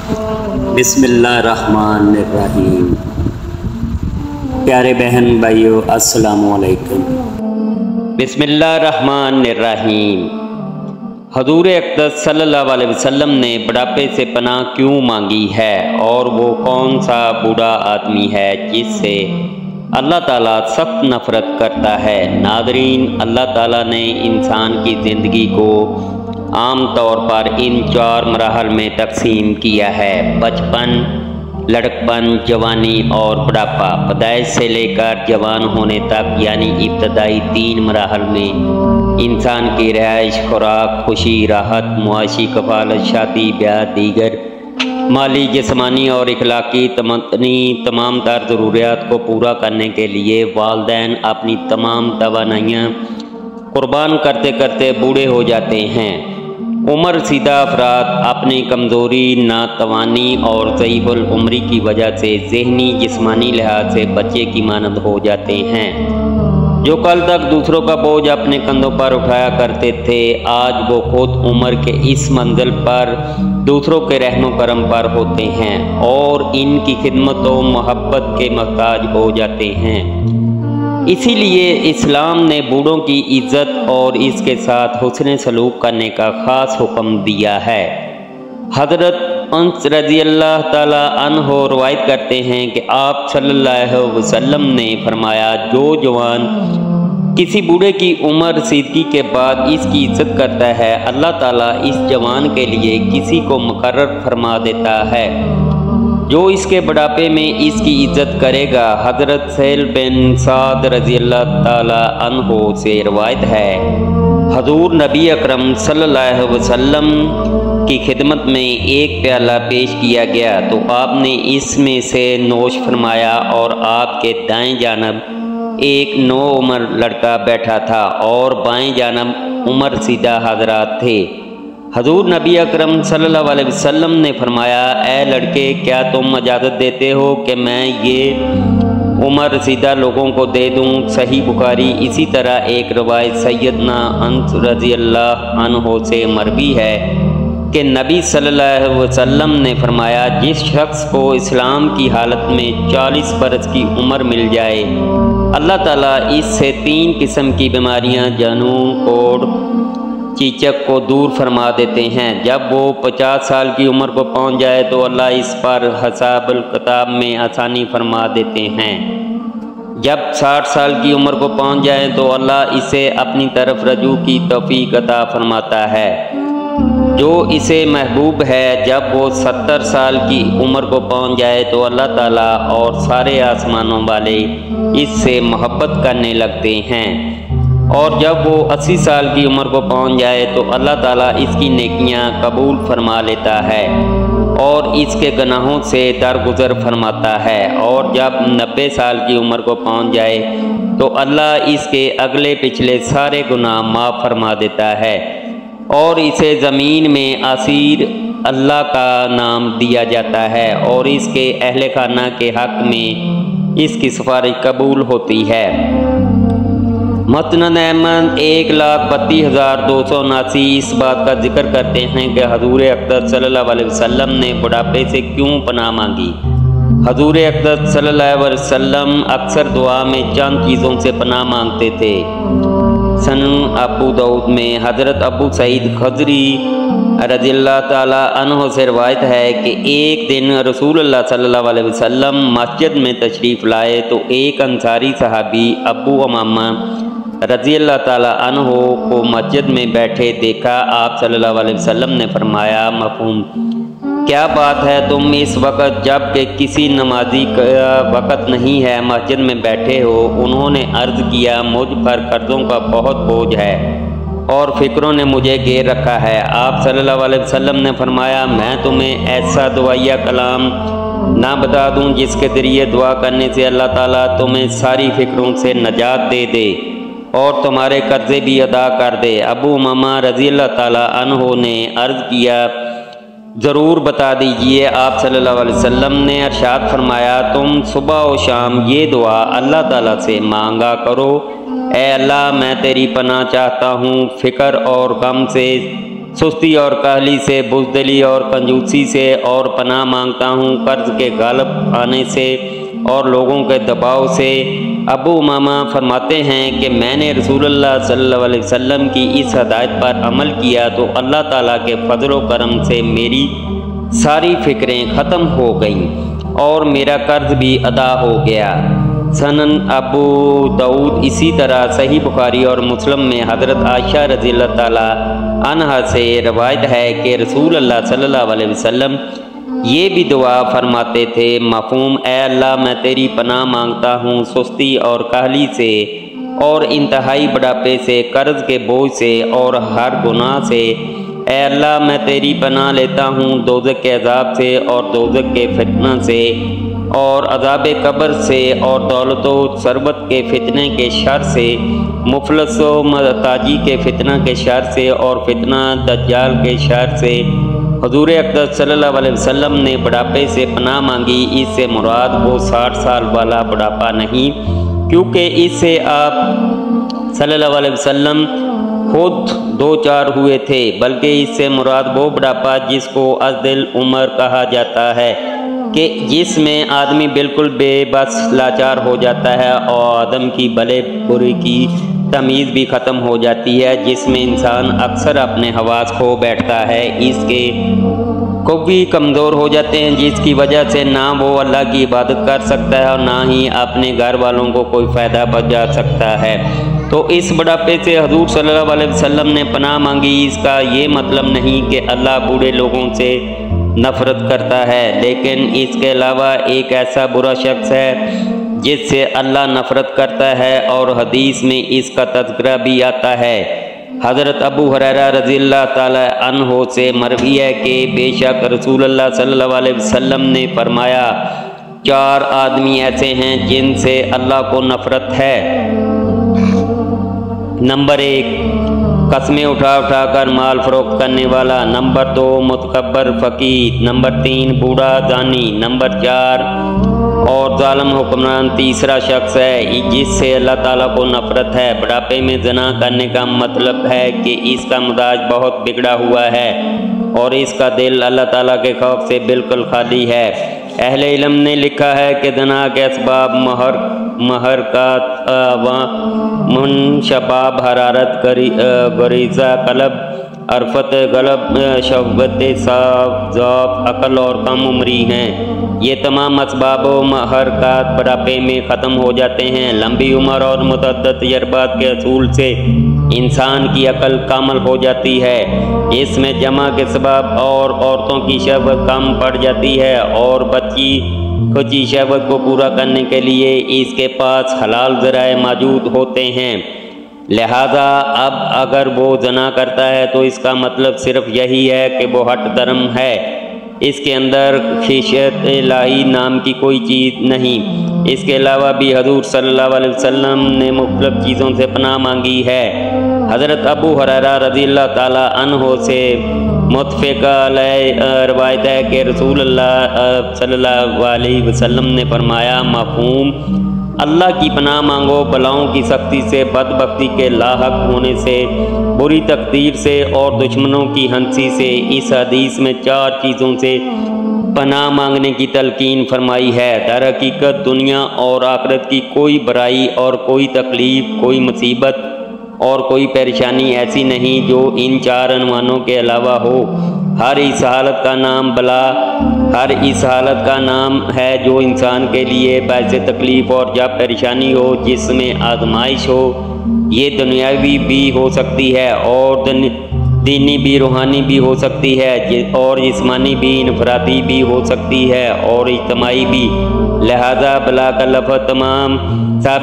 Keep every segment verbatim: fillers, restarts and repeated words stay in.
بسم اللہ الرحمن الرحیم۔ پیارے بہن بھائیو السلام علیکم۔ بسم اللہ الرحمن الرحیم۔ حضور اقدس صلی اللہ علیہ وسلم نے بڑھاپے سے پناہ کیوں مانگی ہے، اور وہ کون سا بوڑھا آدمی ہے جس سے اللہ تعالیٰ سخت نفرت کرتا ہے؟ ناظرین، اللہ تعالیٰ نے انسان کی زندگی کو عام طور پر ان چار مراحل میں تقسیم کیا ہے: بچپن، لڑکپن، جوانی اور بڑھاپا۔ پیدائش سے لے کر جوان ہونے تک یعنی ابتدائی تین مراحل میں انسان کی رہائش، خوراک، خوشی، راحت، معاشی کفالت، شادی بیاہ، دیگر مالی، جسمانی اور اخلاقی تمدنی تمام تر ضروریات کو پورا کرنے کے لیے والدین اپنی تمام توانائیاں قربان کرتے کرتے بوڑھے ہو جاتے ہیں۔ عمر رسیدہ افراد اپنی کمزوری، ناتوانی اور ضعیف العمری کی وجہ سے ذہنی جسمانی لحاظ سے بچے کی مانند ہو جاتے ہیں۔ جو کل تک دوسروں کا بوجھ اپنے کندھوں پر اٹھایا کرتے تھے، آج وہ خود عمر کے اس منزل پر دوسروں کے رحم و کرم پر ہوتے ہیں اور ان کی خدمت و محبت کے محتاج ہو جاتے ہیں۔ اسی لیے اسلام نے بوڑھوں کی عزت اور اس کے ساتھ حسن سلوک کرنے کا خاص حکم دیا ہے۔ حضرت انس رضی اللہ تعالیٰ عنہ روایت کرتے ہیں کہ آپ صلی اللہ علیہ وسلم نے فرمایا، جو جوان کسی بوڑھے کی عمر رسیدگی کے بعد اس کی عزت کرتا ہے، اللہ تعالیٰ اس جوان کے لیے کسی کو مقرر فرما دیتا ہے جو اس کے بڑھاپے میں اس کی عزت کرے گا۔ حضرت سہل بن سعد رضی اللہ تعالیٰ عنہ سے روایت ہے، حضور نبی اکرم صلی اللہ علیہ وسلم کی خدمت میں ایک پیالہ پیش کیا گیا تو آپ نے اس میں سے نوش فرمایا، اور آپ کے دائیں جانب ایک نو عمر لڑکا بیٹھا تھا اور بائیں جانب عمر رسیدہ حضرات تھے۔ حضور نبی اکرم صلی اللہ علیہ وسلم نے فرمایا، اے لڑکے، کیا تم اجازت دیتے ہو کہ میں یہ عمر رسیدہ لوگوں کو دے دوں؟ صحیح بخاری۔ اسی طرح ایک روایت سیدنا انس رضی اللہ عنہ سے مروی ہے کہ نبی صلی اللہ علیہ وسلم نے فرمایا، جس شخص کو اسلام کی حالت میں چالیس برس کی عمر مل جائے، اللہ تعالیٰ اس سے تین قسم کی بیماریاں جنون، کوڑ، چیچک کو دور فرما دیتے ہیں۔ جب وہ پچاس سال کی عمر کو پہنچ جائے تو اللہ اس پر حساب الکتاب میں آسانی فرما دیتے ہیں۔ جب ساٹھ سال کی عمر کو پہنچ جائے تو اللہ اسے اپنی طرف رجوع کی توفیق عطا فرماتا ہے جو اسے محبوب ہے۔ جب وہ ستر سال کی عمر کو پہنچ جائے تو اللہ تعالیٰ اور سارے آسمانوں والے اس سے محبت کرنے لگتے ہیں، اور جب وہ اسی سال کی عمر کو پہنچ جائے تو اللہ تعالیٰ اس کی نیکیاں قبول فرما لیتا ہے اور اس کے گناہوں سے درگزر فرماتا ہے، اور جب نبے سال کی عمر کو پہنچ جائے تو اللہ اس کے اگلے پچھلے سارے گناہ معاف فرما دیتا ہے اور اسے زمین میں اسیر اللہ کا نام دیا جاتا ہے، اور اس کے اہل خانہ کے حق میں اس کی سفارش قبول ہوتی ہے۔ مسند احمد ایک لاکھ بتیس ہزار دو سو اناسی اس بات کا ذکر کرتے ہیں کہ حضور اقدس صلی اللہ علیہ وسلم نے بڑھاپے سے کیوں پناہ مانگی۔ حضور اقدس صلی اللہ علیہ وسلم اکثر دعا میں چند چیزوں سے پناہ مانگتے تھے۔ سنن ابو داؤد میں حضرت ابو سعید خدری رضی اللہ تعالیٰ عنہ سے روایت ہے کہ ایک دن رسول اللہ صلی اللہ علیہ وسلم مسجد میں تشریف لائے تو ایک انصاری صحابی ابو امامہ رضی اللہ تعالیٰ عنہ کو مسجد میں بیٹھے دیکھا۔ آپ صلی اللہ علیہ وسلم نے فرمایا، مفہوم کیا بات ہے، تم اس وقت جب کہ کسی نمازی کا وقت نہیں ہے مسجد میں بیٹھے ہو؟ انہوں نے عرض کیا، مجھ پر قرضوں کا بہت بوجھ ہے اور فکروں نے مجھے گھیر رکھا ہے۔ آپ صلی اللہ علیہ وسلم نے فرمایا، میں تمہیں ایسا دعائیہ کلام نہ بتا دوں جس کے ذریعے دعا کرنے سے اللہ تعالیٰ تمہیں ساری فکروں سے نجات دے دے اور تمہارے قرضے بھی ادا کر دے؟ ابو امامہ رضی اللہ تعالیٰ عنہ نے عرض کیا، ضرور بتا دیجئے۔ آپ صلی اللہ علیہ وسلم نے ارشاد فرمایا، تم صبح و شام یہ دعا اللہ تعالیٰ سے مانگا کرو، اے اللہ میں تیری پناہ چاہتا ہوں فکر اور غم سے سستی اور کاہلی سے، بزدلی اور کنجوسی سے، اور پناہ مانگتا ہوں قرض کے غالب آنے سے اور لوگوں کے دباؤ سے۔ ابو امامہ فرماتے ہیں کہ میں نے رسول اللہ صلی اللہ علیہ وسلم کی اس ہدایت پر عمل کیا تو اللہ تعالیٰ کے فضل و کرم سے میری ساری فکریں ختم ہو گئیں اور میرا قرض بھی ادا ہو گیا۔ سنن ابو داؤد۔ اسی طرح صحیح بخاری اور مسلم میں حضرت عائشہ رضی اللہ تعالیٰ عنہا سے روایت ہے کہ رسول اللہ صلی اللہ علیہ وسلم یہ بھی دعا فرماتے تھے، مفہوم: اے اللہ میں تیری پناہ مانگتا ہوں سستی اور کاہلی سے اور انتہائی بڑھاپے سے، قرض کے بوجھ سے اور ہر گناہ سے۔ اے اللہ میں تیری پناہ لیتا ہوں دوزخ کے عذاب سے اور دوزخ کے فتنہ سے اور عذاب قبر سے اور دولت و ثروت کے فتنے کے شر سے، مفلس و محتاجی کے فتنہ کے شر سے اور فتنہ دجال کے شر سے۔ حضور اقدس صلی اللہ علیہ وسلم نے بڑھاپے سے پناہ مانگی۔ اس سے مراد وہ ساٹھ سال والا بڑھاپا نہیں، کیونکہ اس سے آپ صلی اللہ علیہ وسلم خود دو چار ہوئے تھے، بلکہ اس سے مراد وہ بڑھاپا جس کو ازدل عمر کہا جاتا ہے، کہ جس میں آدمی بالکل بے بس لاچار ہو جاتا ہے اور آدم کی بھلے برے کی تمیز بھی ختم ہو جاتی ہے، جس میں انسان اکثر اپنے حواس کھو بیٹھتا ہے، اس کے قوی کمزور ہو جاتے ہیں، جس کی وجہ سے نہ وہ اللہ کی عبادت کر سکتا ہے اور نہ ہی اپنے گھر والوں کو کوئی فائدہ پہنچا سکتا ہے۔ تو اس بڑھاپے سے حضور صلی اللہ علیہ وسلم نے پناہ مانگی۔ اس کا یہ مطلب نہیں کہ اللہ بوڑھے لوگوں سے نفرت کرتا ہے، لیکن اس کے علاوہ ایک ایسا برا شخص ہے جس سے اللہ نفرت کرتا ہے، اور حدیث میں اس کا تذکرہ بھی آتا ہے۔ حضرت ابو ہریرہ رضی اللہ تعالی عنہ سے مروی ہے کہ بے شک رسول اللہ صلی اللہ علیہ وسلم نے فرمایا، چار آدمی ایسے ہیں جن سے اللہ کو نفرت ہے۔ نمبر ایک، قسمیں اٹھا اٹھا کر مال فروخت کرنے والا۔ نمبر دو، متکبر فقیر۔ نمبر تین، بوڑھا زانی۔ نمبر چار اور ظالم حکمران تیسرا شخص ہے جس سے اللہ تعالیٰ کو نفرت ہے۔ بڑھاپے میں زنا کرنے کا مطلب ہے کہ اس کا مزاج بہت بگڑا ہوا ہے اور اس کا دل اللہ تعالیٰ کے خوف سے بالکل خالی ہے۔ اہل علم نے لکھا ہے کہ زنا کے اسباب مہر محرکات و منشباب حرارت، غریزہ قلب، عرفت قلب، شہوت ذوق، عقل اور کم عمری ہیں۔ یہ تمام اسباب و محرکات بڑھاپے میں ختم ہو جاتے ہیں۔ لمبی عمر اور متعدد تجربات کے حصول سے انسان کی عقل کامل ہو جاتی ہے، اس میں جمع کے سبب اور عورتوں کی شہوت کم پڑ جاتی ہے اور بچی کچی شہوت کو پورا کرنے کے لیے اس کے پاس حلال ذرائع موجود ہوتے ہیں۔ لہذا اب اگر وہ زنا کرتا ہے تو اس کا مطلب صرف یہی ہے کہ وہ ہٹ درم ہے، اس کے اندر خشیت الہی نام کی کوئی چیز نہیں۔ اس کے علاوہ بھی حضور صلی اللہ علیہ وسلم نے مختلف چیزوں سے پناہ مانگی ہے۔ حضرت ابو ہریرہ رضی اللہ تعالی عنہ سے متفق علیہ روایت ہے کہ رسول اللہ صلی اللہ علیہ وسلم نے فرمایا، مفہوم: اللہ کی پناہ مانگو بلاؤں کی سختی سے، بدبختی کے لاحق ہونے سے، بری تقدیر سے اور دشمنوں کی ہنسی سے۔ اس حدیث میں چار چیزوں سے پناہ مانگنے کی تلقین فرمائی ہے۔ در حقیقت دنیا اور آخرت کی کوئی برائی اور کوئی تکلیف، کوئی مصیبت اور کوئی پریشانی ایسی نہیں جو ان چار عنوانوں کے علاوہ ہو۔ ہر اس حالت کا نام بلا، ہر اس حالت کا نام ہے جو انسان کے لیے باعث تکلیف اور جب پریشانی ہو، جس میں آزمائش ہو۔ یہ دنیاوی بھی ہو سکتی ہے اور دینی بھی، روحانی بھی ہو سکتی ہے اور جسمانی بھی، انفرادی بھی ہو سکتی ہے اور اجتماعی بھی۔ لہذا بلا کا لفظ تمام سب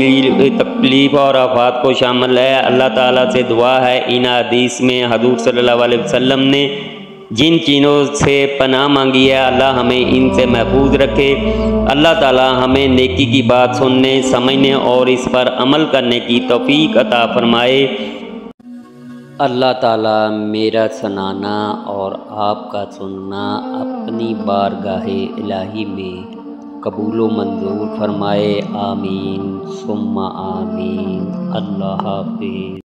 تکلیف اور آفات کو شامل ہے۔ اللہ تعالیٰ سے دعا ہے ان حدیث میں حضور صلی اللہ علیہ وسلم نے جن چیزوں سے پناہ مانگی ہے، اللہ ہمیں ان سے محفوظ رکھے۔ اللہ تعالیٰ ہمیں نیکی کی بات سننے، سمجھنے اور اس پر عمل کرنے کی توفیق عطا فرمائے۔ اللہ تعالیٰ میرا سنانا اور آپ کا سننا اپنی بارگاہ الہی میں قبول و منظور فرمائے۔ آمین ثم آمین۔ اللہ حافظ۔